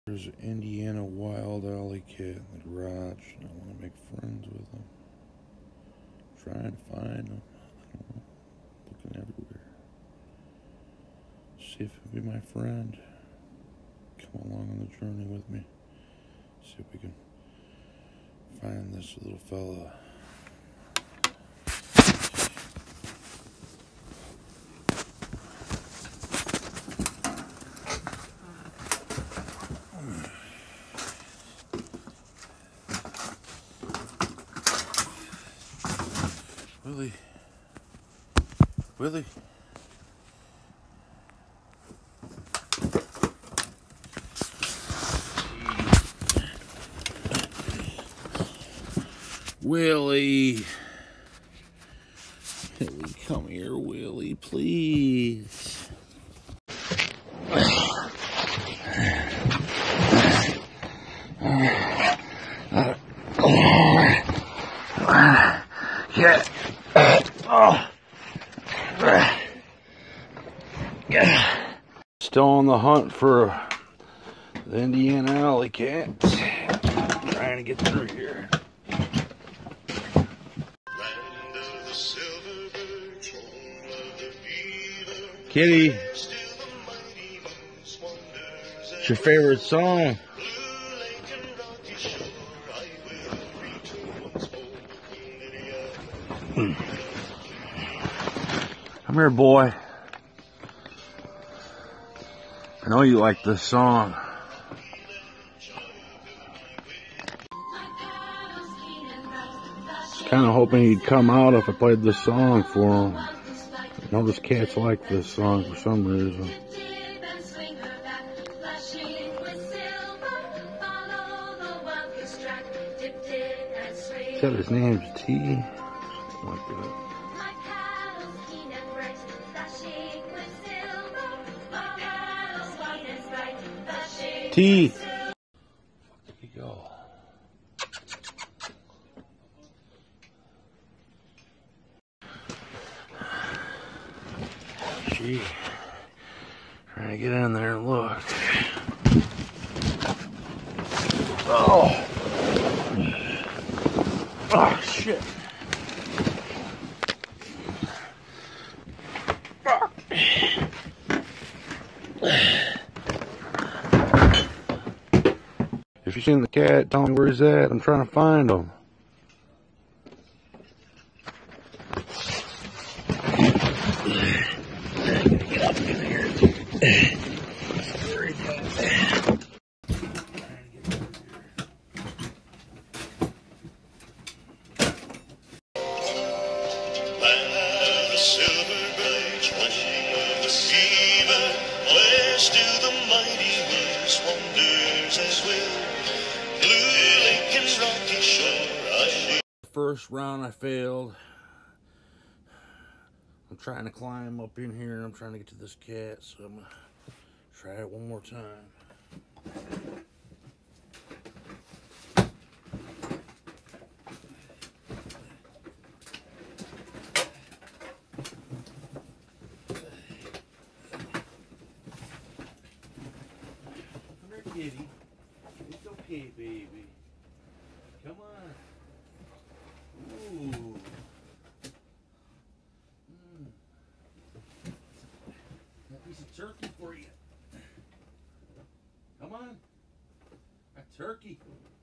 There's an Indiana wild alley cat in the garage, and I want to make friends with him. Trying to find him. I don't know. Looking everywhere. See if he'll be my friend. Come along on the journey with me. See if we can find this little fella. Willie. Willie. Willie. Willie, come here, Willie, please. Yeah. Still on the hunt for the Indiana alley cat. Trying to get through here. Kitty, what's your favorite song? Come here, boy. I know you like this song. I was kind of hoping he'd come out if I played this song for him. I know this cats like this song for some reason. Said his name's T. Something like that. T. Where did he go? Gee. Trying to get in there and look. Oh. Oh, shit. If you've seen the cat, tell me where he's at. I'm trying to find him. Get up in here. There he goes. First round I failed. I'm trying to climb up in here and I'm trying to get to this cat, so I'm gonna try it one more time. Come here, kitty. It's okay, baby. Come on. Ooh. That piece of turkey for you. Come on. A turkey.